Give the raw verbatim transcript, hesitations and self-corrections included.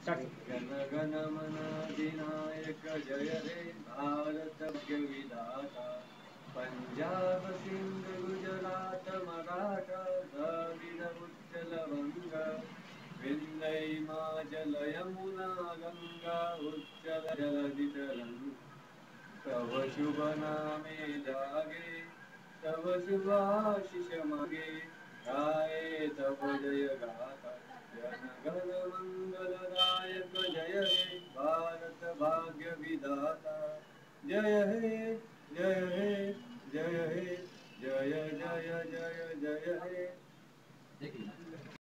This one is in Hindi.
जन गण मन अधिनायक जय हे भारत भाग्य विधाता। पंजाब सिंध गुजरात मराठा द्रविड़ उत्कल बंग विंध्य हिमाचल यमुना गंगा उच्चल जलधि तरंग। तव शुभ नामे जागे तव शुभ आशीष मांगे गाए तव जय गाथा। जन गण मंगलदायक जय हे भारत भाग्य विधाता। जय हे जय हे जय हे